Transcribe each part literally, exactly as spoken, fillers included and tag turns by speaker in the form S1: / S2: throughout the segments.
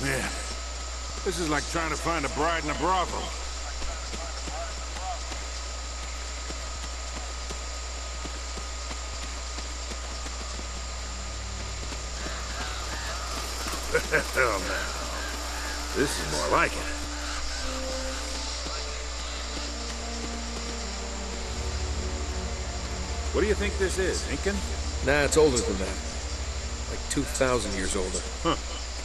S1: Yeah. This is like trying to find a bride in a brothel. Hell no. This is more like it. What do you think this is, Incan?
S2: Nah, it's older than that. Like two thousand years older.
S1: Huh.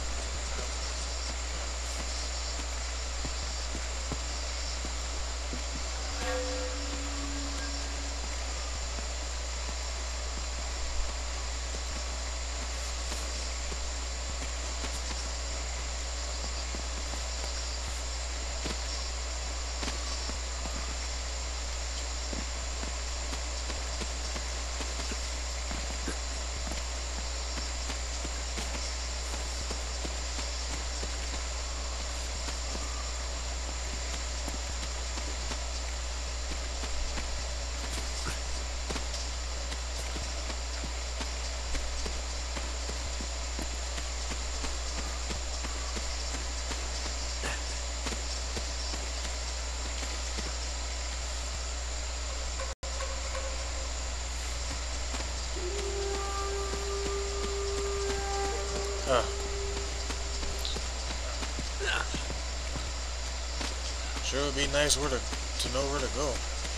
S3: Huh. Sure would be nice where to, to know where to go.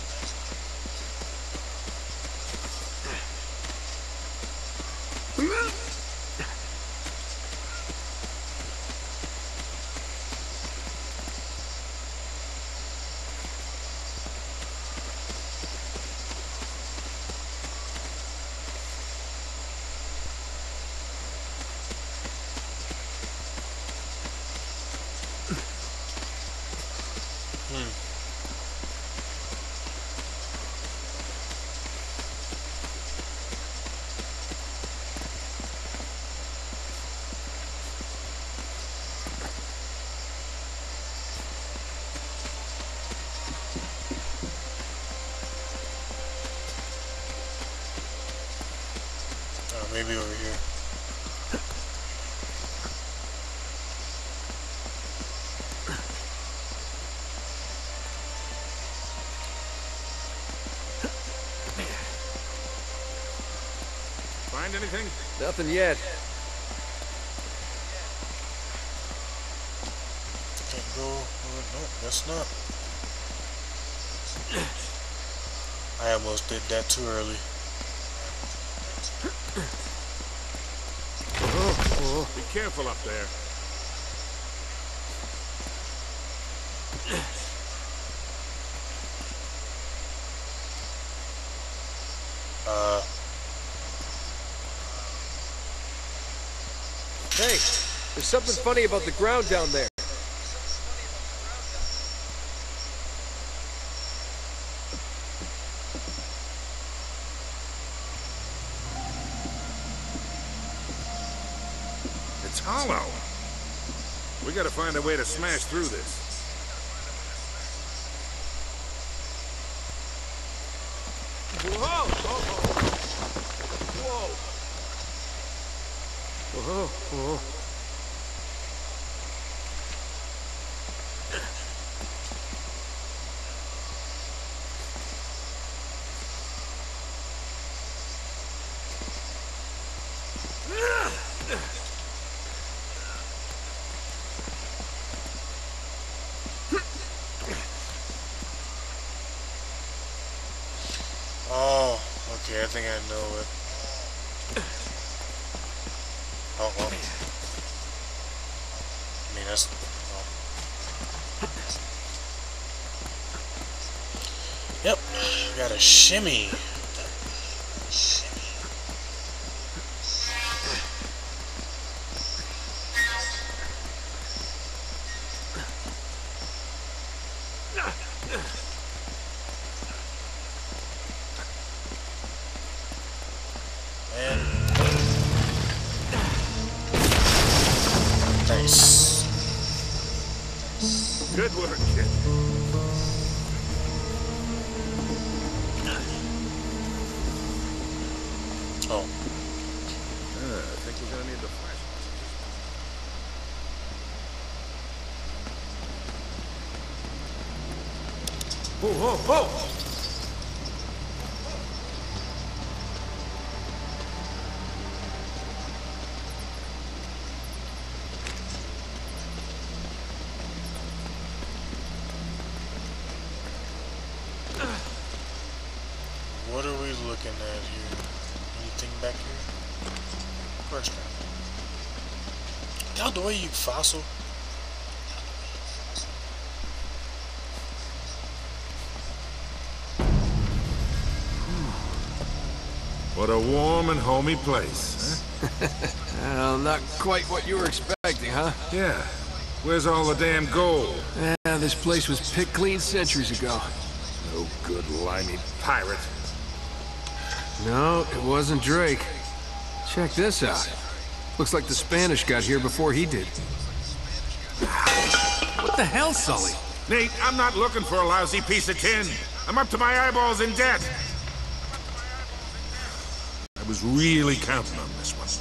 S3: Oh, maybe over here.
S1: Find anything?
S2: Nothing yet.
S3: Can't go. Oh, no, guess not. I almost did that too early.
S1: Oh, oh. Be careful up there.
S3: Uh.
S2: Hey, there's something funny about the ground down there.
S1: It's hollow. We gotta find a way to smash through this. Whoa! Whoa! Whoa! Whoa!
S3: Oh, okay, I think I know it. Oh, well. I mean, that's... Well. Yep, got a shimmy. Nice.
S1: Good work, kid.
S3: Oh.
S1: Uh, I think we're gonna need the flashlight. Whoa, whoa, whoa!
S3: What are we looking at here? Anything back here? Of course not. Get out the way, you fossil.
S1: What a warm and homey place, huh?
S2: Well, not quite what you were expecting, huh?
S1: Yeah. Where's all the damn gold?
S2: Yeah, this place was picked clean centuries ago.
S1: No good limey pirate.
S2: No, it wasn't Drake. Check this out. Looks like the Spanish got here before he did. What the hell, Sully?
S1: Nate, I'm not looking for a lousy piece of tin. I'm up to my eyeballs in debt. I was really counting on this one.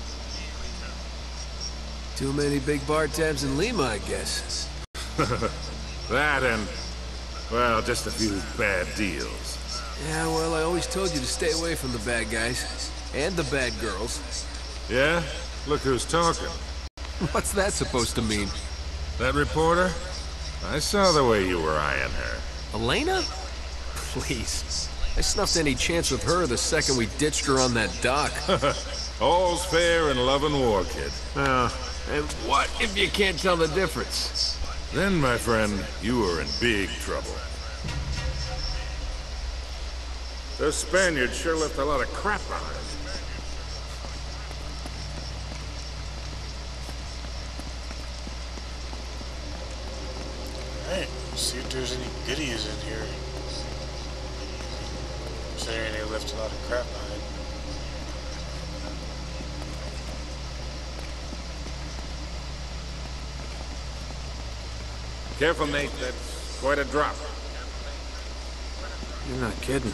S2: Too many big bar tabs in Lima, I guess.
S1: That and, well, just a few bad deals.
S2: Yeah, well, I always told you to stay away from the bad guys. And the bad girls.
S1: Yeah? Look who's talking.
S2: What's that supposed to mean?
S1: That reporter? I saw the way you were eyeing her.
S2: Elena? Please. I snuffed any chance with her the second we ditched her on that dock.
S1: All's fair in love and war, kid.
S2: Uh, and what if you can't tell the difference?
S1: Then, my friend, you were in big trouble. Those Spaniards sure left a lot of crap behind.
S3: Alright, see if there's any goodies in here. Considering they left a lot of crap behind.
S1: Careful, Nate. That's quite a drop.
S2: You're not kidding.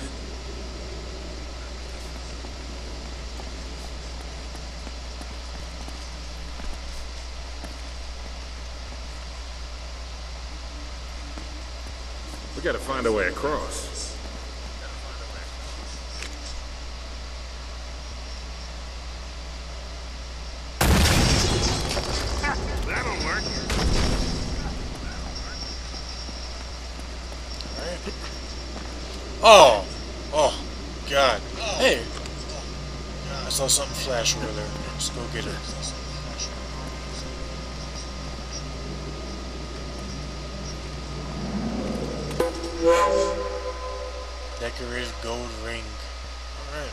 S1: We gotta find a way across. That'll work.
S3: Alright. Oh! Oh, God. Hey! I saw something flash over there. Let's go get it. Decorated gold ring. Alright.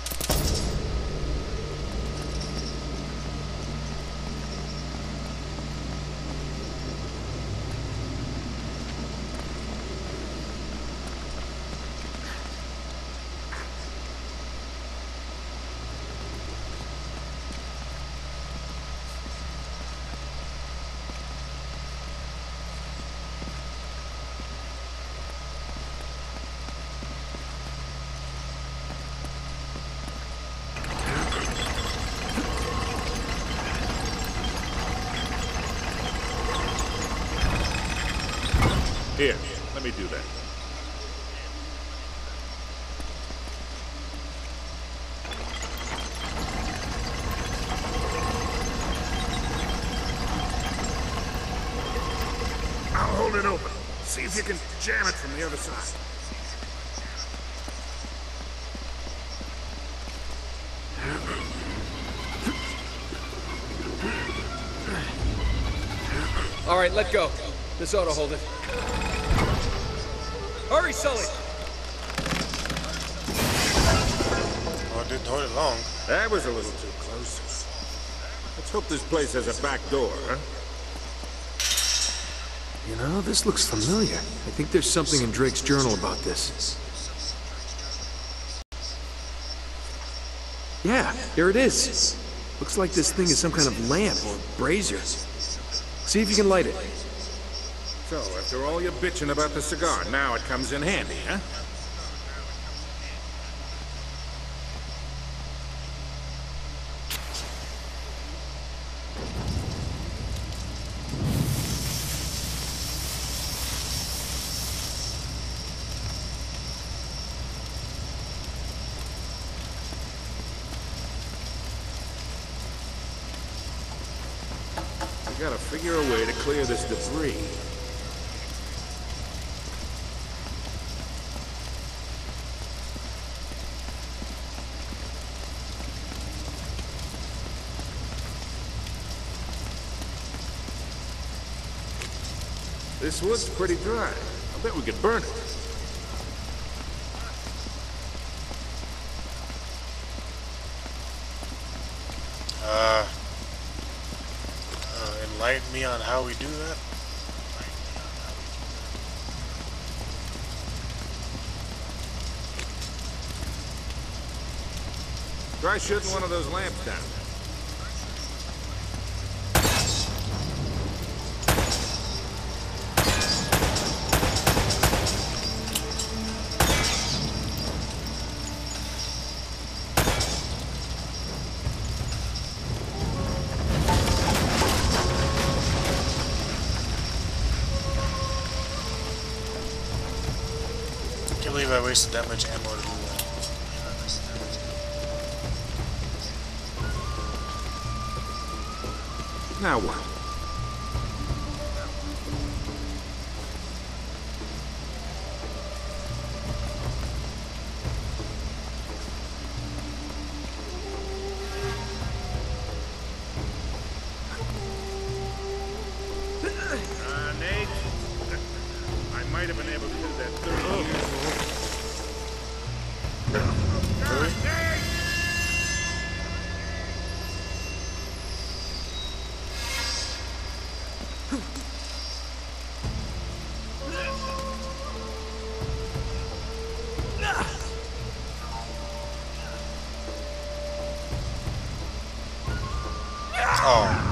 S1: Here, let me do that. I'll hold it open. See if you can jam it from the other side.
S2: All right, let go. This ought to hold it. Hurry, Sully!
S3: Oh, it didn't hold it long.
S1: That was a little too close. Let's hope this place has a back door, huh?
S2: You know, this looks familiar. I think there's something in Drake's journal about this. Yeah, here it is. Looks like this thing is some kind of lamp or brazier. See if you can light it.
S1: So, after all your bitching about the cigar, now it comes in handy, huh? gotta figure a way to clear this debris. This wood's pretty dry. I bet we could burn it.
S3: Uh, uh, enlighten me on how we do that?
S1: Try shooting one of those lamps down.
S3: I can't believe I wasted that much ammo to do that.
S1: Now what? Uh, Nate, I might have been able to do that thirty years ago.
S3: Really?
S1: Nate!
S3: Oh.